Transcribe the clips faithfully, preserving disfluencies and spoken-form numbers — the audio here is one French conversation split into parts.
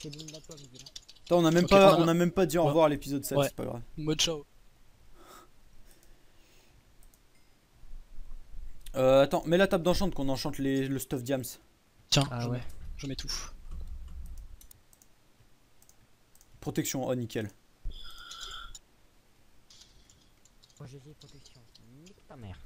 c'est bon la pomme, dis là. Attends, on a même Ok, pas, on a- on a même pas dit au Ouais. revoir à l'épisode sept, Ouais. c'est pas grave. Mode ciao. Euh, attends, mets la table d'enchante qu'on enchante les, le stuff diams. Tiens, Ah je, ouais. mets, je mets tout. Protection, oh nickel. Moi j'ai dit protection. Nique ta mère.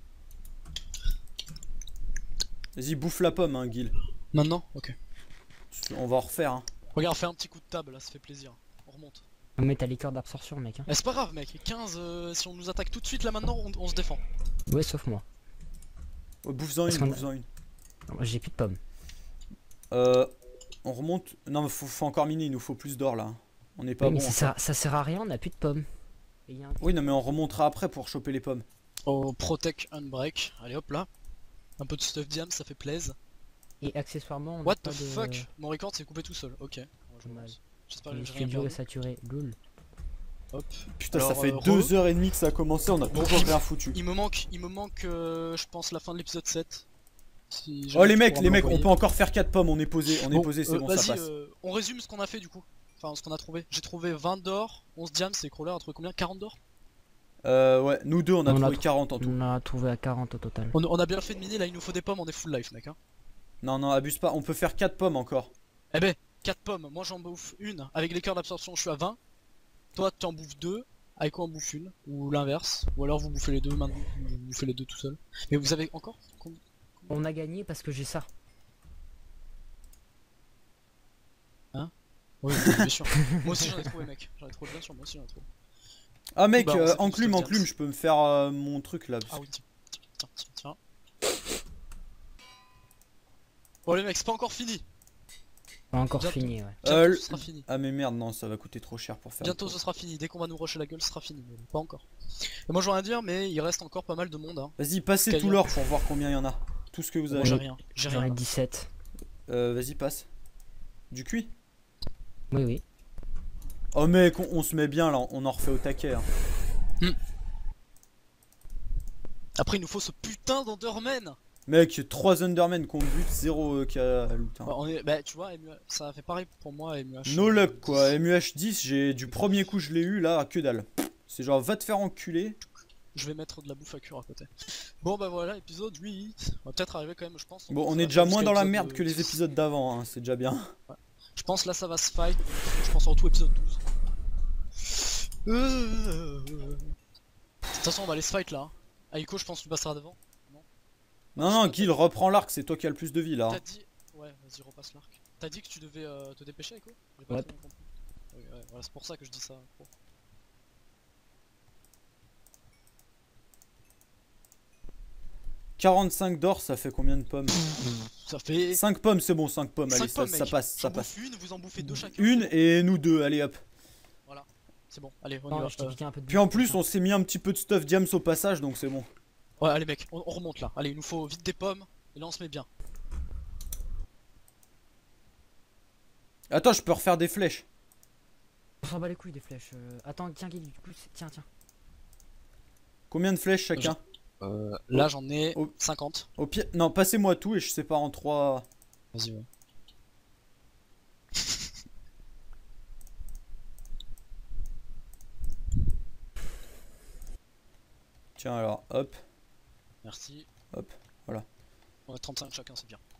Vas-y, bouffe la pomme, hein, Guil. Maintenant? Ok. On va en refaire, hein. Regarde, fais un petit coup de table là, ça fait plaisir. On remonte. Mais t'as les cœurs d'absorption, mec. Hein. Eh, c'est pas grave, mec. quinze, euh, si on nous attaque tout de suite là maintenant, on, on se défend. Ouais, sauf moi. Ouais, bouffe-en Parce une, qu'on a- bouffe-en une. Non, moi, j'ai plus de pommes. Euh, on remonte. Non, mais faut, faut encore miner, il nous faut plus d'or là. On n'est pas Oui, mais bon. ça encore. sert, ça sert à rien, on a plus de pommes. Et y a un... Oui, non, mais on remontera après pour choper les pommes. Oh, Protect Unbreak. Allez hop là. Un peu de stuff diam, ça fait plaisir. Et accessoirement, on What a pas the de... fuck? Mon record s'est coupé tout seul. Ok. Ouais, je Mal. pense. J'espère Le que j'ai rien studio est perdu. saturé. Lol. Hop. Putain, Alors, ça fait euh, deux re- heures et demie que ça a commencé, on a Bon, toujours il- rien foutu. Il me manque, il me manque, euh, je pense, la fin de l'épisode sept. Si Oh jamais les tu mecs, pourras les me mecs, on l'envoyer. peut encore faire quatre pommes, on est posé, on est Bon, posé, c'est euh, bon, ça vas-y, passe. euh, on résume ce qu'on a fait du coup. Enfin, ce qu'on a trouvé. J'ai trouvé vingt d'or, onze diams, c'est crawler, entre combien? quarante d'or? Euh, ouais, nous deux, on a On a trouvé tr- quarante en tout. On a trouvé à quarante au total. on, on a bien fait de miner, là il nous faut des pommes, on est full life, mec. Hein. Non, non, abuse pas, on peut faire quatre pommes encore. Eh ben, quatre pommes, moi j'en bouffe une. Avec les cœurs d'absorption, je suis à vingt. Toi, tu en bouffes deux. Aiko en bouffe une. Ou l'inverse. Ou alors vous bouffez les deux, maintenant vous bouffez les deux tout seul. Mais vous avez encore combien? On a gagné parce que j'ai ça. Oui, bien sûr. Moi aussi j'en ai trouvé, mec. J'en ai trouvé, bien sûr, moi aussi j'en ai trouvé. Ah mec, Bah, on euh, sait plus enclume, ce que enclume, James. je peux me faire euh, mon truc là. Ah oui, tiens, tiens, tiens, tiens. Bon les mecs, c'est pas encore fini. Pas encore Bientôt. fini, ouais. Bientôt Euh, ce sera fini. Ah mais merde, non, ça va coûter trop cher pour faire. Bientôt ce sera fini. Dès qu'on va nous rusher la gueule, ce sera fini. Mais pas encore. Et moi j'ai rien à dire, mais il reste encore pas mal de monde. Hein. Vas-y, passez Caillou. tout l'or pour voir combien il y en a. Tout ce que vous Moi avez. j'ai rien. J'ai J'en ai rien. dix-sept. Euh, vas-y, passe. Du cuit. Oui, oui. Oh mec, on, on se met bien là, on en refait au taquet. Hein. Après il nous faut ce putain d'Enderman. Mec, trois Undermen qu'on bute, zéro euh, qui a loot. Hein. Bah, on est... bah tu vois, M U H, ça a fait pareil pour moi M U H. No luck quoi, M U H dix, j'ai du premier coup je l'ai eu là, que dalle. C'est genre va te faire enculer. Je vais mettre de la bouffe à cure à côté. Bon bah voilà, épisode huit. On va peut-être arriver quand même, je pense. Bon, on Ça est va déjà faire moins jusqu'à dans la épisode, merde euh, que les dix. épisodes d'avant, hein, c'est déjà bien. Je pense là ça va se fight. Je pense en tout épisode douze. Euh... De toute façon on va aller se fight là. Hein. Aiko je pense que tu passeras devant. Non, non, Guil, reprends l'arc, c'est toi qui as le plus de vie là. T'as dit... Ouais vas-y repasse l'arc. T'as dit que tu devais euh, te dépêcher Aiko? J'ai pas Ouais. très bien compris. Ouais, ouais, voilà, c'est pour ça que je dis ça. Pro. quarante-cinq d'or, ça fait combien de pommes? Ça fait... cinq pommes, c'est bon, cinq pommes, allez, cinq ça, pommes, ça mec. passe, ça J'en passe. bouffe une, vous en bouffez deux chacun. Une et nous deux, allez hop. C'est bon, allez on y Non, va. je t'ai Euh, piqué un peu de Puis en plus, on s'est mis un petit peu de stuff diams au passage, donc c'est bon. Ouais allez mec, on, on remonte là. Allez il nous faut vite des pommes. Et là on se met bien. Attends, je peux refaire des flèches. On s'en bat les couilles des flèches. euh, Attends, tiens, Guy, du coup, c'est- tiens, tiens. Combien de flèches chacun? Euh, là j'en ai Oh. cinquante. Au pire, non, passez-moi tout et je sépare en trois. Vas-y ouais. Tiens alors, hop, Merci. hop, voilà. On a trente-cinq chacun, c'est bien. De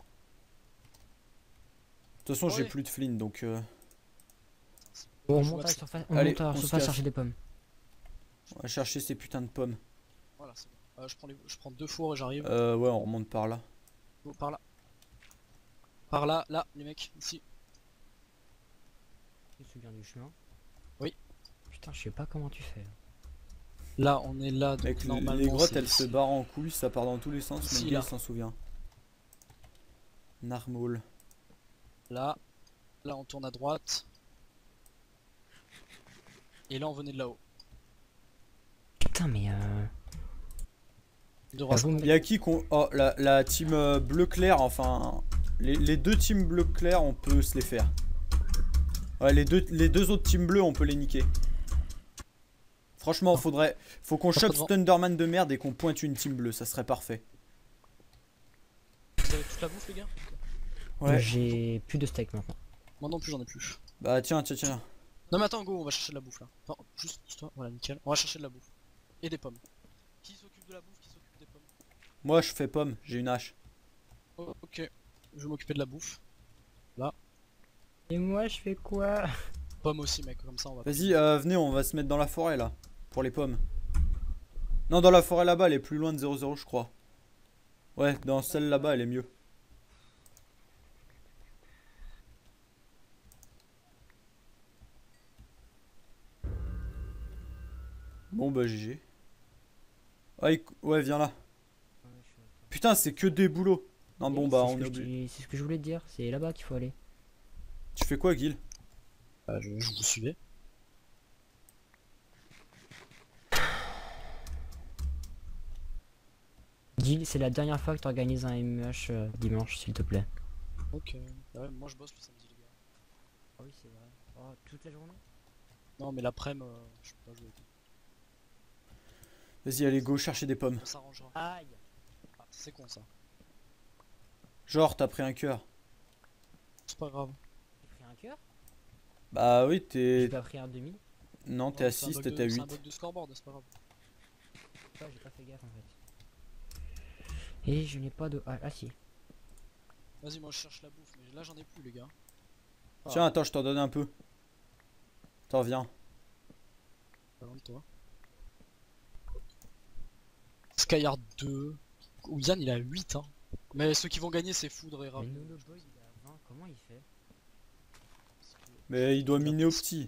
toute façon, j'ai Ouais. plus de flint donc. Euh... Bon, on Je monte vois à la que surface, on Allez, monte à la on se surface casse. chercher des pommes. On va chercher ces putains de pommes. Voilà, c'est bon. Euh, je, prends les... je prends deux fours et j'arrive. Euh, ouais, on remonte par là. Oh, par là. Par là, là, les mecs, ici. Tu te souviens du chemin? Oui. Putain, je sais pas comment tu fais. Là, on est là, donc Mec, les- normalement. les grottes c'est elles se ici. barrent en couilles, ça part dans tous les sens, Ici, mais le gars là. il s'en souvient. Narmol. Là, là, on tourne à droite. Et là, on venait de là-haut. Putain, mais euh. De Ah, vous me- Y'a qui qu'on. Oh, la, la team euh, bleu clair, enfin. Les, les deux teams bleu clair, on peut se les faire. Ouais, les deux, les deux autres teams bleus, on peut les niquer. Franchement, faudrait. Faut qu'on chope devant. Thunderman de merde et qu'on pointe une team bleue, ça serait parfait. Vous avez toute la bouffe, les gars? Ouais. J'ai plus de steak maintenant. Moi non plus, j'en ai plus. Bah tiens, tiens, tiens. Non mais attends, go, on va chercher de la bouffe là. Enfin, juste toi, voilà, nickel. On va chercher de la bouffe. Et des pommes. Qui s'occupe de la bouffe, qui s'occupe des pommes? Moi je fais pomme, j'ai une hache. Oh, ok, je vais m'occuper de la bouffe. Là. Et moi, je fais quoi? Pommes aussi, mec, comme ça on va. Vas-y, euh, venez, on va se mettre dans la forêt là. Pour les pommes. Non, dans la forêt là-bas, elle est plus loin de zéro zéro, je crois. Ouais, dans celle là-bas, elle est mieux. Bon bah G G. Ah, il- ouais, viens là. Putain, c'est que des boulots. Non, bon bah on est obligé. C'est ce que je voulais te dire, c'est là-bas qu'il faut aller. Tu fais quoi, Guil? Bah, je, je vous suivais. Gilles, c'est la dernière fois que tu organises un M E H euh, dimanche, s'il te plaît. Ok. Ouais, moi je bosse le samedi, les gars. Ah oui, c'est vrai. Oh, toute la journée? Non, mais l'après-midi, euh, je peux pas jouer. Vas-y, allez, go chercher des pommes. On s'arrangera. Aïe! Ah, c'est con ça. Genre, t'as pris un cœur. C'est pas grave. J'ai pris un cœur? Bah oui, J'ai t'es. pas pris un demi? Non, Non, t'es à c'est un six, bug t'es de- à C'est un huit. bug de scoreboard, c'est pas grave. Ouais, j'ai pas fait gaffe en fait. Et je n'ai pas de. Ah, ah si. Vas-y, moi je cherche la bouffe, mais là j'en ai plus, les gars. Ah, Tiens, attends, je t'en donne un peu. T'en viens. pas loin de toi. Skyhard deux. Ou Yann il a huit, hein. Mais ceux qui vont gagner c'est Foudre et Mais Rav. Nolo Boy il a vingt, comment il fait? Mais il doit La miner au bouffe. petit.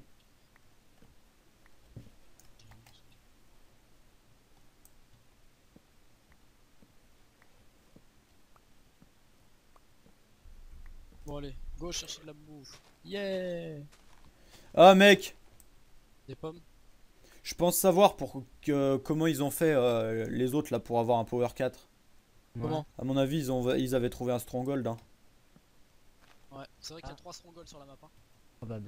Bon allez, go chercher de la bouffe. Yeah. Ah, mec! Des pommes. Je pense savoir pour que, comment ils ont fait euh, les autres là pour avoir un power quatre. Comment? À mon avis, ils, ont, ils avaient trouvé un stronghold. Hein. Ouais, c'est vrai qu'il y a Ah. trois strongholds sur la map. Hein. Probable.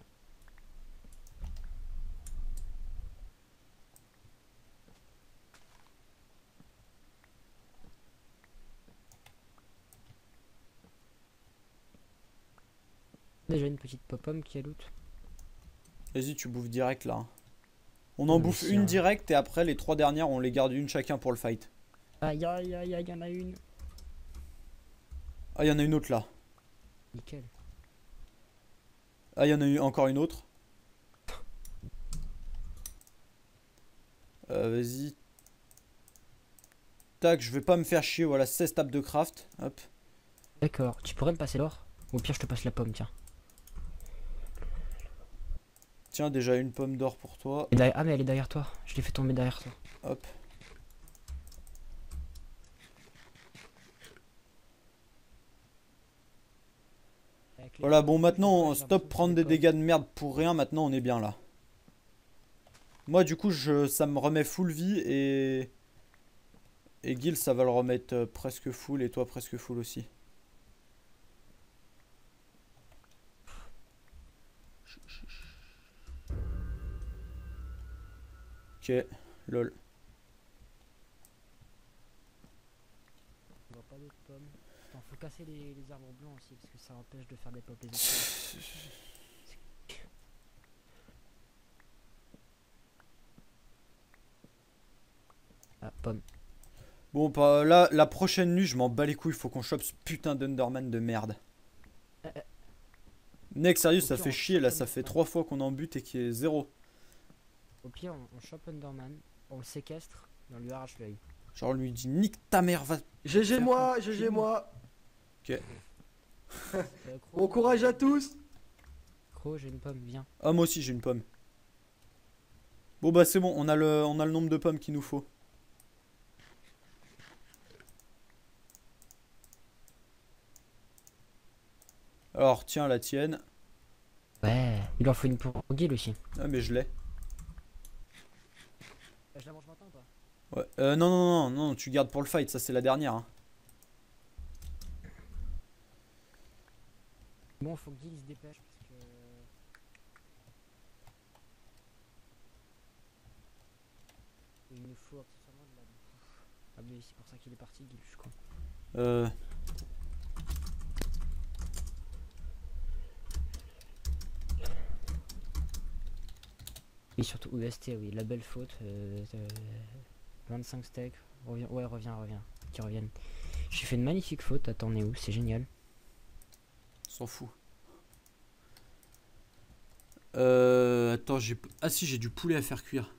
Déjà une petite pop-pomme qui a loot. Vas-y, tu bouffes direct là. hein. On en Mais bouffe si, une hein. direct et après les trois dernières, on les garde une chacun pour le fight. Aïe aïe aïe aïe, y'en a une. Ah, il y en a une autre là. Nickel. Ah, il y en a eu encore une autre. Euh, Vas-y. Tac, je vais pas me faire chier. Voilà, seize tables de craft. Hop. D'accord, tu pourrais me passer l'or? Ou au pire je te passe la pomme, tiens. Tiens, déjà une pomme d'or pour toi. Et derrière- Ah mais elle est derrière toi, je l'ai fait tomber derrière toi. Hop. Avec les- Voilà, bon, maintenant, on J'ai stop l'impression que prendre c'est des pommes. dégâts de merde pour rien. Maintenant, on est bien là. Moi, du coup, je, ça me remet full vie et... Et Gil, ça va le remettre euh, presque full et toi presque full aussi. Ok, lol. On voit pas d'autres pommes. Attends, faut casser les, les arbres blancs aussi parce que ça empêche de faire des pop les autres. Ah, pomme. Bon, bah, là, la prochaine nuit, je m'en bats les couilles. Faut qu'on chope ce putain d'Underman de merde. Euh, euh. Mec, sérieux, ça Ok, fait on chier là. chope Ça fait Underman. trois fois qu'on en bute et qu'il est zéro. Au pire, on, on chope Underman, on le séquestre et on lui arrache l'œil. Genre, on lui dit nique ta mère, va. G G Faire moi, quoi? G G moi. Euh, Cro, Bon courage à tous. Cro, j'ai une pomme, viens. Ah, moi aussi, j'ai une pomme. Bon, bah, c'est bon. On a le, on a le nombre de pommes qu'il nous faut. Alors, tiens, la tienne. Ouais, il en faut une pour Guil aussi. Ah, mais je l'ai. Je la mange maintenant ou pas? Ouais. Euh, non, non, non, non, tu gardes pour le fight. Ça, c'est la dernière. Hein. Bon, faut que Guil se dépêche parce que. Il nous faut accessoirement de la bouffe. Ah, mais c'est pour ça qu'il est parti, Guil, je crois. Euh. Et surtout U S T, oui, la belle faute. Euh, euh, vingt-cinq steaks. Reviens, ouais, reviens, reviens. Qui reviennent. J'ai fait une magnifique faute, attends, on est où? C'est génial. S'en fout. Euh, attends, j'ai... Ah si, j'ai du poulet à faire cuire.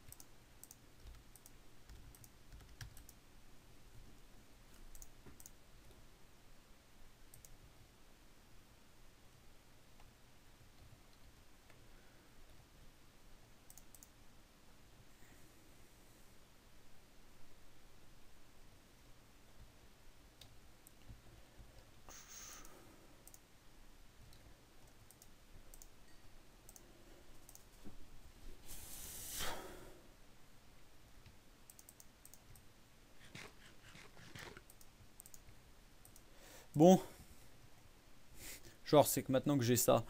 Bon. Genre, c'est que maintenant que j'ai ça.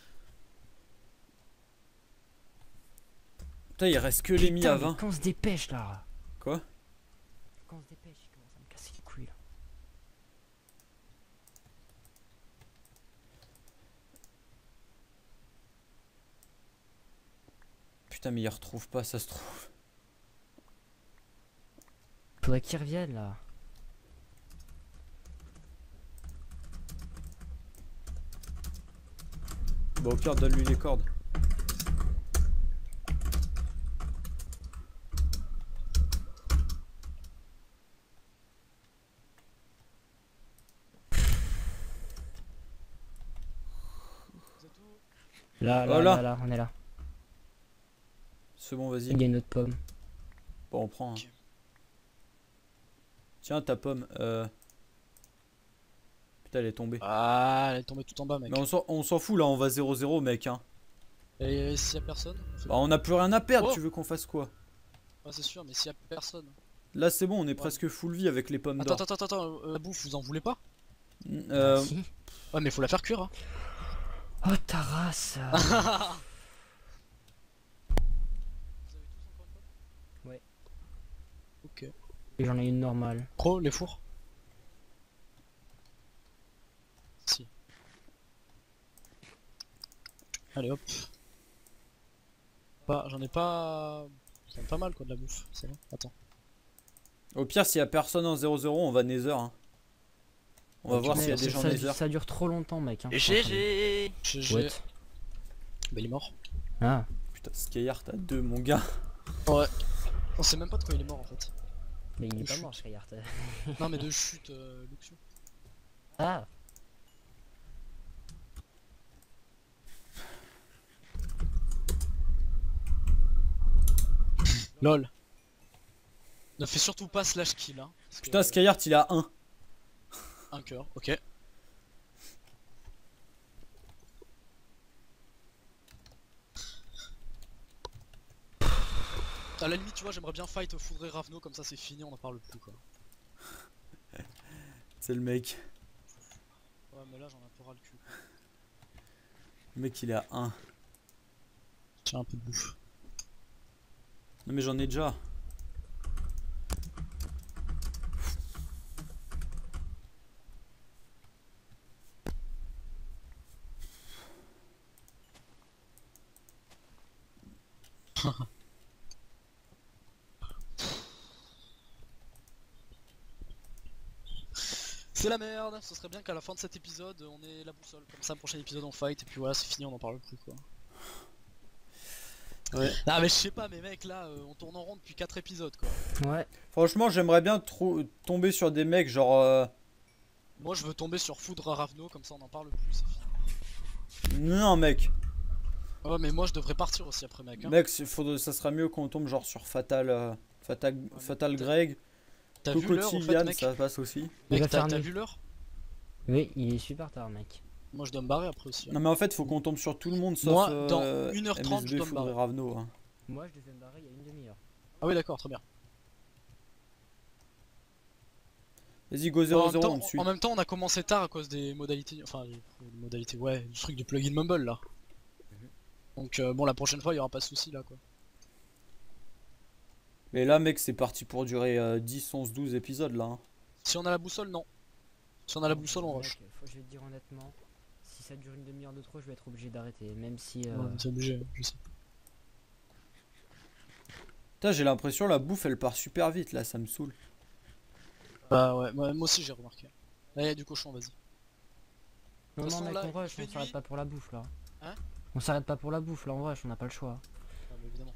Putain, il reste que les mis à Putain, mais vingt. quand on se dépêche là. Quoi? Quand on se dépêche, il commence à me casser les couilles là. Putain, mais il retrouve pas, ça se trouve. Faudrait qu'il revienne là. Bon, au pire, donne-lui les cordes. Là, là, Voilà. là, là, on est là. C'est bon, vas-y. Il y a une autre pomme. Bon, on prend. Hein. Ok. Tiens, ta pomme. Euh... Putain, elle est tombée. Ah, elle est tombée tout en bas, mec. Mais on s'en- on s'en fout là, on va zéro zéro, mec. Hein. Et s'il y a personne on fait Bah, on a plus rien à perdre, Oh. tu veux qu'on fasse quoi? quoi c'est sûr, mais s'il y a personne. Là, c'est bon, on est presque full vie avec les pommes Attends, d'or. attends, attends, attends, euh, la bouffe, vous en voulez pas? Euh, Si. Ouais, mais faut la faire cuire. Hein. Oh ta race. Vous avez tous encore une pomme? Ouais. Ok. Et j'en ai une normale. Pro, les fours? Si. Allez hop. Pas, j'en ai pas... J'en ai pas mal quoi de la bouffe, c'est bon. Attends. Au pire, s'il y a personne en zéro zéro, on va Nether. Hein. On va Ok, voir mais s'il y a ça, des gens ça, Nether. ça dure trop longtemps, mec. Hein, G G. G G. What? Bah il est mort. Ah, Putain, Skyheart à deux, mon gars. Ouais. On sait même pas de quoi il est mort en fait. mais il n'est pas Chut. mort, Skyheart. Non mais de chute, euh, Luxio. Ah, Lol. Ne fais surtout pas slash kill hein. parce que- Putain, Skyheart, il a un. Un cœur, ok. À la limite, tu vois, j'aimerais bien fight Foudre et Ravno, comme ça c'est fini, on en parle plus quoi. C'est le mec. Ouais, mais là j'en ai un peu ras le cul. quoi. Le mec, il est à un. Tiens, un peu de bouffe. Non, mais j'en ai déjà. C'est la merde, ce serait bien qu'à la fin de cet épisode on ait la boussole, comme ça, prochain épisode on fight, et puis voilà, c'est fini, on en parle plus quoi. Ouais. Ah, mais je sais pas, mais mec, là euh, on tourne en rond depuis quatre épisodes quoi. ouais. Franchement, j'aimerais bien trou- tomber sur des mecs genre. euh, Moi je veux tomber sur Foudre à Ravno, comme ça on en parle plus, c'est fini. Non, mec. Ouais, mais moi je devrais partir aussi après, mec. Hein. Mec, c'est- faudrait- ça sera mieux qu'on tombe genre sur Fatal. euh, Fatal, Fatal Greg. T'as vu l'heure, Cocotti en fait, Yann, mec? ça passe aussi. Il va Mec, t'as faire t'as nuit. vu l'heure? Oui, il est super tard, mec. Moi je dois me barrer après aussi. hein. Non, mais en fait, faut qu'on tombe sur tout le monde sauf. Moi, euh, dans une heure trente, je M S B, dois me Foudre et barrer. Ravno. Hein. Moi, je devais me barrer il y a une demi-heure. Ah oui, d'accord, très bien. Vas-y, go en, zéro même zéro, temps, on te suit. en même temps, on a commencé tard à cause des modalités. Enfin, les modalités, ouais, du truc du plugin Mumble là. Donc, euh, bon, la prochaine fois, il y aura pas de soucis là quoi. Mais là, mec, c'est parti pour durer euh, dix, onze, douze épisodes là. Hein. Si on a la boussole, non. Si on a la boussole, on Mec, rush. faut- je vais te dire honnêtement, si ça dure une demi-heure de trop, je vais être obligé d'arrêter. Même si. Euh... Ouais, c'est obligé, je sais. Putain, j'ai l'impression la bouffe elle part super vite là, ça me saoule. Bah ouais, moi, moi aussi j'ai remarqué. Là, il y a du cochon, vas-y. Non, toute non, façon, mec, là, on il rush, fait on s'arrête nuit. pas pour la bouffe là. Hein? On s'arrête pas pour la bouffe là, on rush, on n'a pas le choix. Ah, bah, évidemment.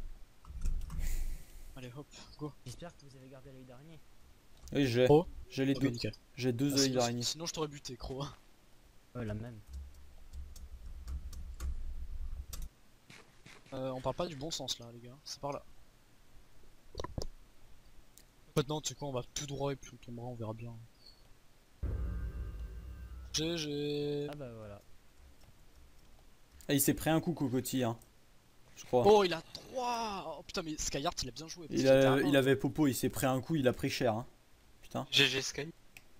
Allez, hop, go. J'espère que vous avez gardé l'œil d'araignée. Oui, j'ai. Oh. J'ai les Ok, deux. nickel. J'ai deux Ah, œils sinon, d'araignée. sinon je t'aurais buté, gros. Ouais, la même. Euh, on parle pas du bon sens là, les gars. C'est par là. Maintenant, tu sais quoi, on va tout droit et puis on tombera, on verra bien. G G. Ah bah voilà. Ah, il s'est pris un coup, Cocotti, hein. Je crois. Oh, il a trois. Oh putain, mais Skyheart il a bien joué. parce il, qu'il était à a, un. il avait Popo, il s'est pris un coup, il a pris cher. Hein. Putain. G G Sky.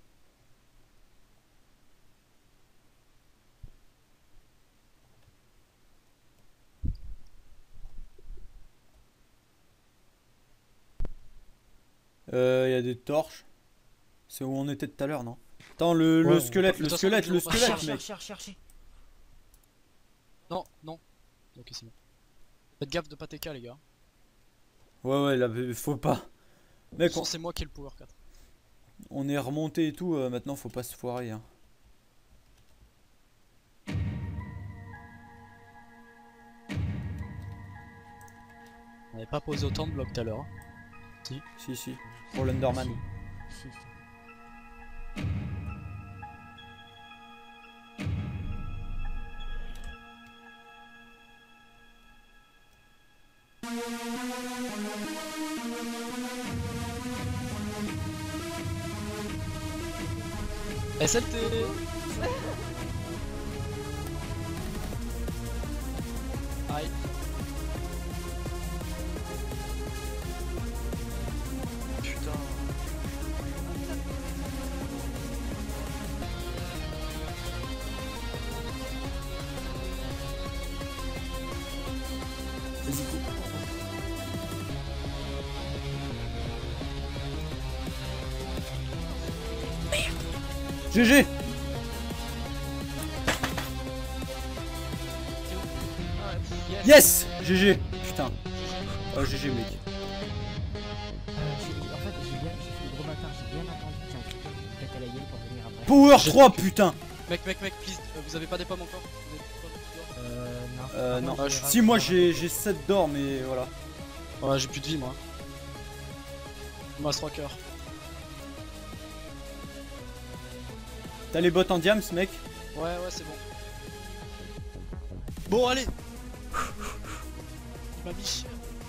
Euh, il y a des torches. C'est où on était tout à l'heure, non? Attends, le, le Ouais, squelette, de le toute façon, squelette, on le va pas squelette, chercher, mec. Cherche, cherche, cherche. Non, non. Ok, c'est bon. Faites gaffe de pas T K, les gars. Ouais, ouais, là, faut pas. Mec, on, C'est moi qui ai le power quatre. on est remonté et tout, euh, maintenant faut pas se foirer. Hein. On avait pas posé autant de blocs tout à l'heure. Si, si. Pour l'Underman. Si, si. S L T. Aïe. Putain. Vas-y, go. G G. Yes. G G. Putain. Oh, G G, mec. Euh, j'ai- en fait, j'ai bien, j'ai fait le gros bâtard, j'ai bien entendu qu'il y a un truc qui pète à la gueule pour venir après. Power J'ai- trois, putain. Mec, mec, mec, please, euh, vous avez pas des pommes encore? Vous avez pas de- Euh, non. Euh, Par non. contre, j'ai Si, rajouté moi un j'ai peu. j'ai sept d'or, mais voilà. Ouais, j'ai plus de vie, moi. Il me reste trois cœurs. T'as les bottes en diams, mec? Ouais, ouais, c'est bon. Bon, allez. Il m'a mis cher.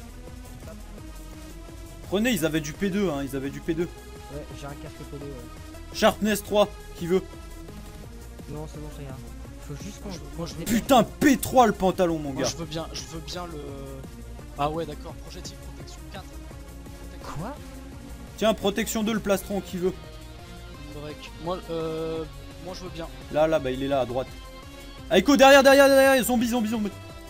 Prenez, ils avaient du P deux, hein, ils avaient du P deux. Ouais, j'ai un casque P D, ouais. Sharpness trois, qui veut? Non, c'est bon, c'est rien. Faut juste qu'on. Moi, je veux Putain, P trois le pantalon, mon Moi, gars. je veux bien, je veux bien le. Ah ouais, d'accord. Projectile protection quatre. Quoi? Tiens, protection deux, le plastron, qui veut? Break. Moi, euh, moi, je veux bien. Là, là, bah il est là, à droite. Aiko, derrière, derrière, derrière, zombie, zombie, zombie.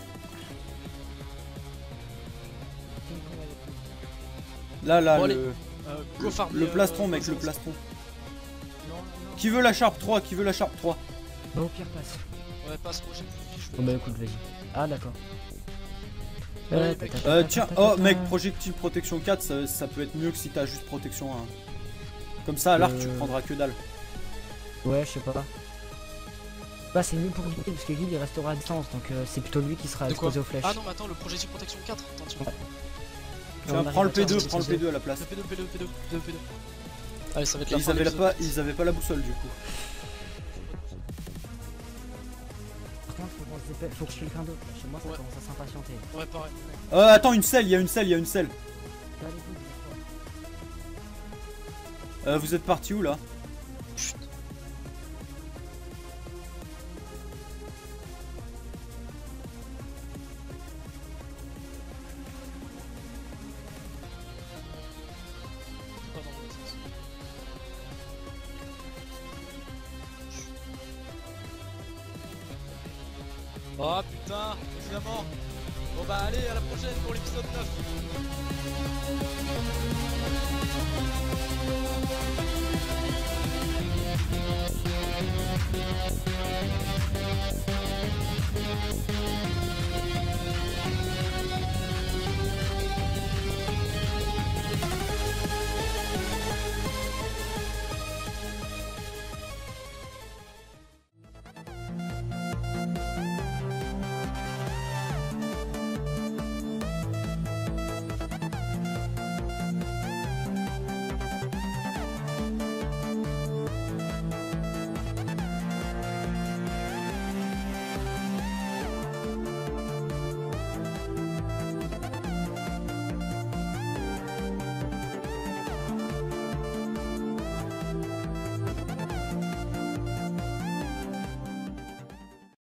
Là, là, Bon, le, Euh, go farmer, le euh, plastron, mec, go le farmer. plastron. Non, non. Qui veut la Sharp trois? Qui veut la Sharp trois? Bah, au pire, passe. Ouais, passe moi, j'ai plus de vie, je Oh, veux- bah, écoute, vas-y. Ah, d'accord. Ouais, Euh, mec. ta, ta, ta, Euh, ta, tiens, ta, ta, oh, ta. mec, projectile protection quatre, ça, ça peut être mieux que si t'as juste protection un. Comme ça, à l'arc, tu Euh. prendras que dalle. Ouais, je sais pas. Bah, c'est mieux pour Guy parce que Guy il restera à distance donc euh, c'est plutôt lui qui sera De quoi? exposé aux flèches. Ah non, mais attends, le projectile protection quatre, attention. Ouais. Tiens, on prends arrive le à P deux, faire prends le des P deux à la place. Le P deux, P deux, P deux, P deux, P deux. Allez, ça va être Et la ils fin de avaient, la l'épisode. pas, ils avaient pas la boussole, du coup. Par contre, faut qu'on se dépêche, faut que quelqu'un d'autre. là. Chez moi, ça Ouais. commence à s'impatienter. Ouais, pareil. Euh, attends, une selle, il y a une selle, il y a une selle. Là, les coups, Euh, vous êtes parti où là? Chut. Pas dans le bon sens. Oh putain, évidemment. Bon bah allez, à la prochaine pour l'épisode neuf.